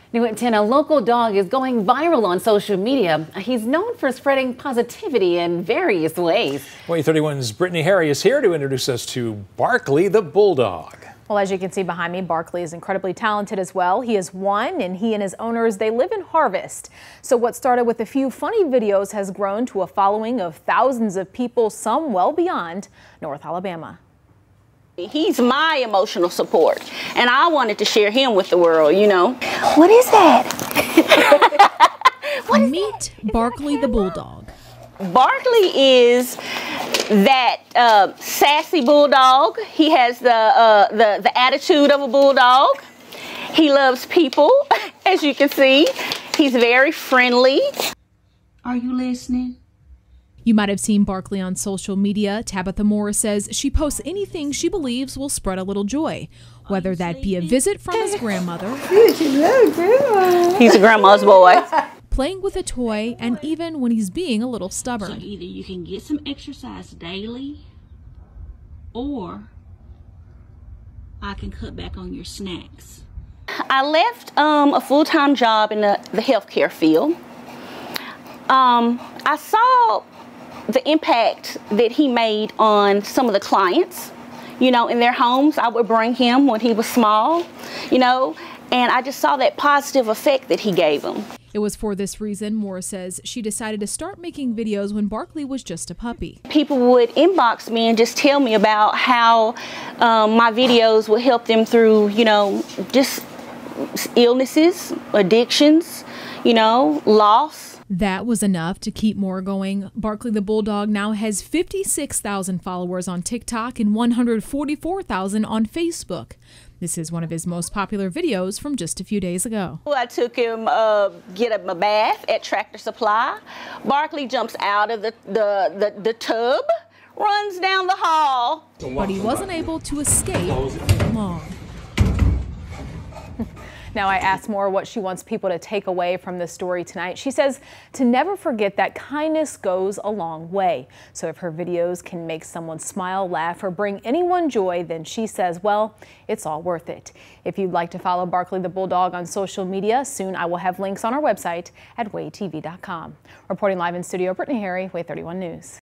New at 10, a local dog is going viral on social media. He's known for spreading positivity in various ways. WAAY 31's Brittany Harry is here to introduce us to Barkley the Bulldog. Well, as you can see behind me, Barkley is incredibly talented as well. He is one, and he and his owners, they live in Harvest. So what started with a few funny videos has grown to a following of thousands of people, some well beyond North Alabama. He's my emotional support, and I wanted to share him with the world, you know. What is that? Meet Barkley the Bulldog. Barkley is that sassy bulldog. He has the attitude of a bulldog. He loves people, as you can see. He's very friendly. Are you listening? You might have seen Barkley on social media. Tabitha Moore says she posts anything she believes will spread a little joy, whether that be a visit from his grandmother, He's a grandma's boy. playing with a toy, and even when he's being a little stubborn. So either you can get some exercise daily, or I can cut back on your snacks. I left a full-time job in the healthcare field. I saw the impact that he made on some of the clients, you know, in their homes. I would bring him when he was small, you know, and I just saw that positive effect that he gave them. It was for this reason, Moore says, she decided to start making videos when Barkley was just a puppy. People would inbox me and just tell me about how my videos would help them through, you know, just illnesses, addictions, you know, loss. That was enough to keep Moore going. Barkley the Bulldog now has 56,000 followers on TikTok and 144,000 on Facebook. This is one of his most popular videos from just a few days ago. I took him get him a bath at Tractor Supply. Barkley jumps out of the tub, runs down the hall. But he wasn't able to escape long. Now, I asked Moore what she wants people to take away from this story tonight. She says to never forget that kindness goes a long way. So if her videos can make someone smile, laugh, or bring anyone joy, then she says, well, it's all worth it. If you'd like to follow Barkley the Bulldog on social media, soon I will have links on our website at WAAYTV.com. Reporting live in studio, Brittany Harry, WAAY 31 News.